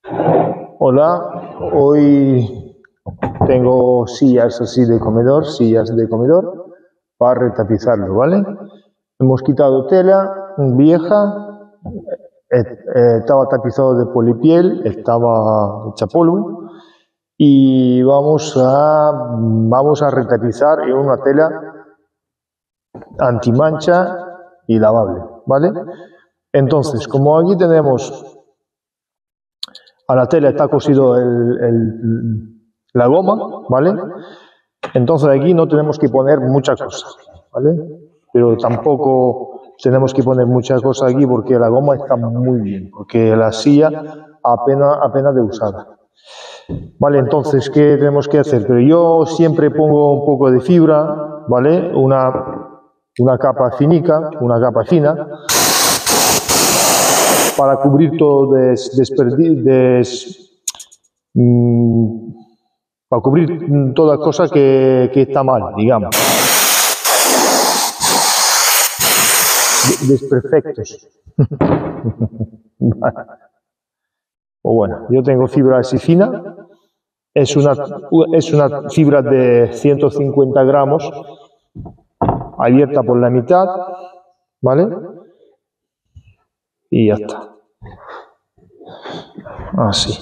Hola, hoy tengo sillas así de comedor, sillas de comedor, para retapizarlo, ¿vale? Hemos quitado tela vieja, estaba tapizado de polipiel, estaba hecha polvo, y vamos a retapizar en una tela antimancha y lavable, ¿vale? Entonces, como aquí tenemos a la tela está cosido la goma, ¿vale? Entonces aquí no tenemos que poner mucha cosa, ¿vale? Pero tampoco tenemos que poner mucha cosa aquí porque la goma está muy bien, porque la silla apenas de usada. Vale, entonces, ¿qué tenemos que hacer? Pero yo siempre pongo un poco de fibra, ¿vale? Una capa finica, una capa fina, para cubrir todo para cubrir toda cosa que está mal, digamos. Desperfectos. Vale. O bueno, yo tengo fibra así fina, es una fibra de 150 gramos, abierta por la mitad, ¿vale? Y ya está. Así.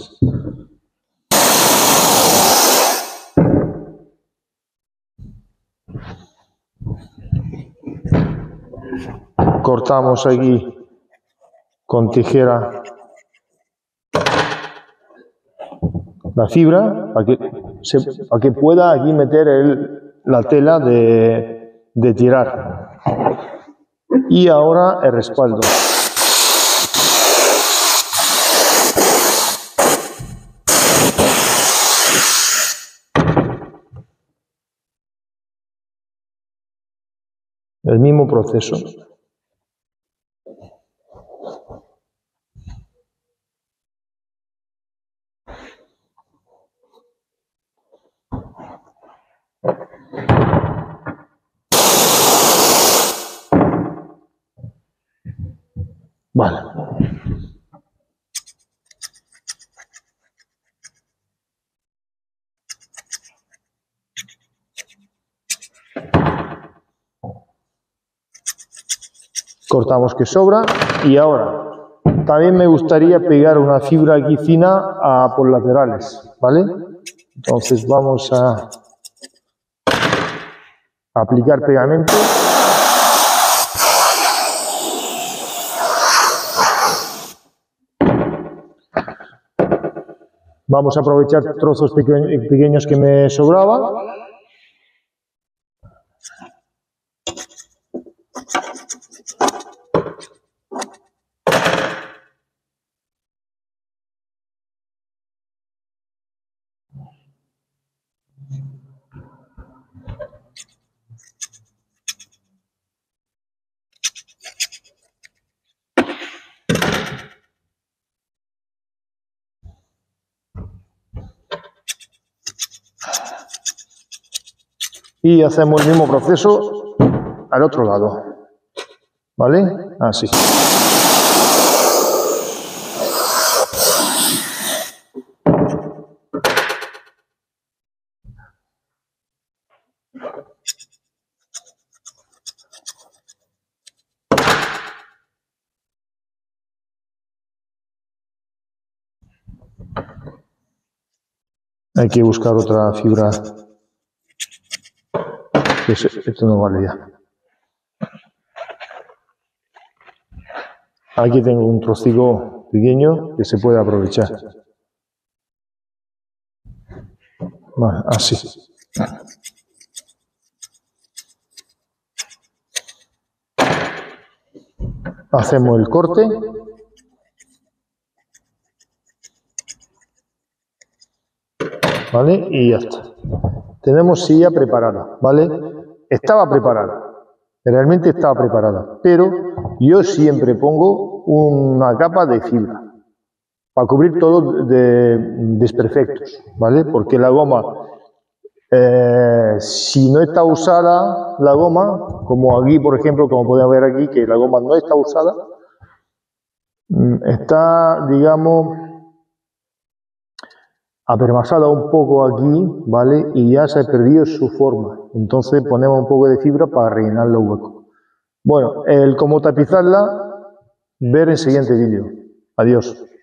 Cortamos aquí con tijera la fibra para que pueda aquí meter la tela de tirar. Y ahora el respaldo. El mismo proceso. Vale. Cortamos que sobra y ahora también me gustaría pegar una fibra aquí fina por laterales, ¿vale? Entonces vamos a aplicar pegamento. Vamos a aprovechar trozos pequeños que me sobraban. Y hacemos el mismo proceso al otro lado, ¿vale? Así. Hay que buscar otra fibra. Esto no vale ya. Aquí tengo un trocico pequeño que se puede aprovechar. Vale, así. Hacemos el corte. ¿Vale? Y ya está. Tenemos silla preparada, ¿vale? Estaba preparada. Realmente estaba preparada. Pero yo siempre pongo una capa de fibra para cubrir todo de desperfectos, ¿vale? Porque la goma, si no está usada la goma, como aquí, por ejemplo, como podemos ver aquí, que la goma no está usada, está, digamos, apermasada un poco aquí, ¿vale? Y ya se ha perdido su forma. Entonces ponemos un poco de fibra para rellenar los huecos. Bueno, el cómo tapizarla, ver en el siguiente vídeo. Adiós.